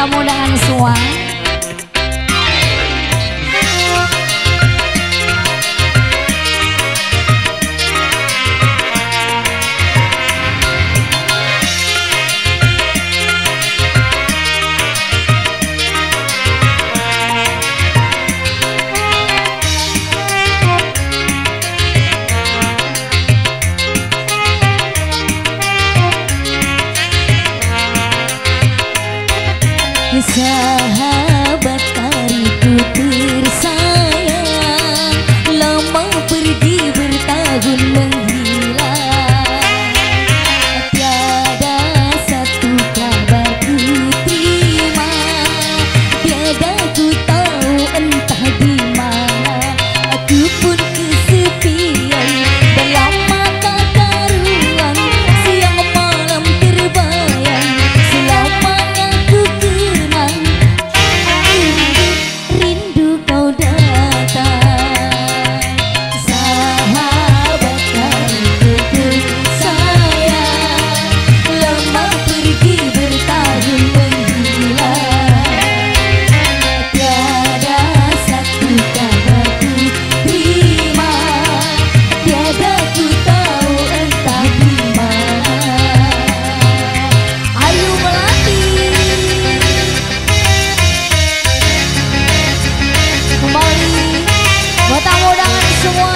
tamu undangan semua. Sahabat karibku tersayang, lama pergi bertahun menghilang. Tiada satu kabar ku terima, tiada ku tahu entah di mana. Aku pun kesepian dalam mata karuan, siang malam terbayang selamanya ku kenang. Rindu kau datang, sahabat karibku tersayang, lama pergi bertahun menghilang. Tiada satu kabar ku terima, tiada ku tahu entah di mana. Ayu Melati kembali buat tamu undangan semua.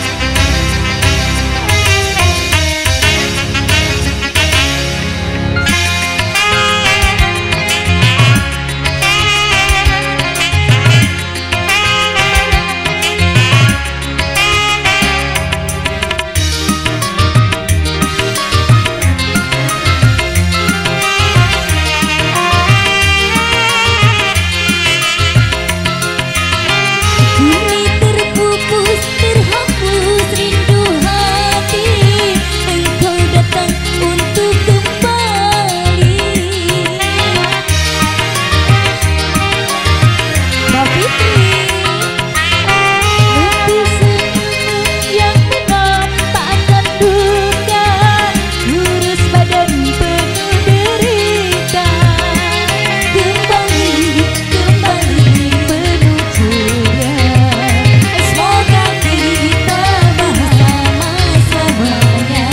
Kini terpupus, terhapus rindu hati, engkau datang untuk kembali. Mbak Fitri, nanti senyum yang memang tak akan duka, lurus badan penuh derita. Kembali, kembali penuh ceria, semoga kita bersama-samanya.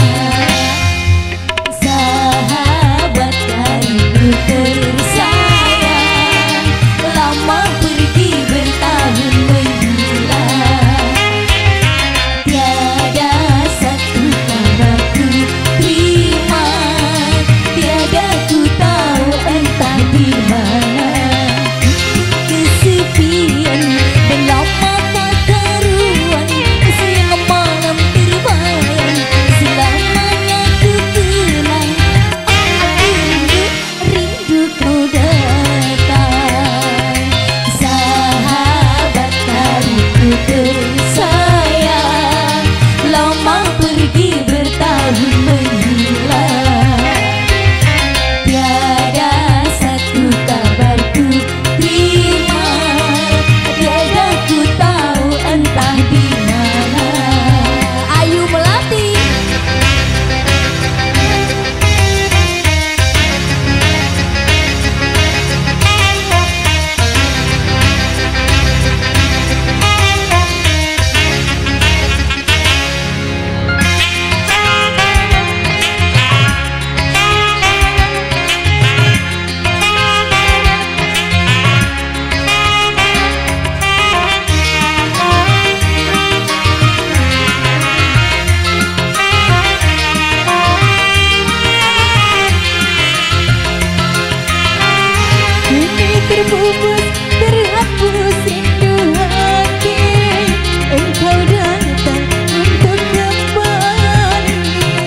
Sahabat karibku tersayang, lama pergi bertahun menghilang. Tiada satu kabar ku terima, tiada ku tahu entah di mana. Kesepian dalam mata karuan, siang malam terbayang selamanya ku kenang. Rindu kau datang, sahabat karibku tersayang, lama pergi bertahun menghilang. Tiada satu kabar ku terima, tiada ku tahu entah di mana. Ayu Melati kini terpupus, terhapus rindu hati, engkau datang untuk kembali.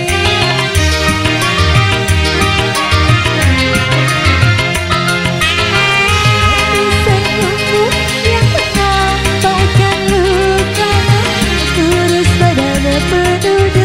Senyummu yang menyampaikan luka, lurus badan penuh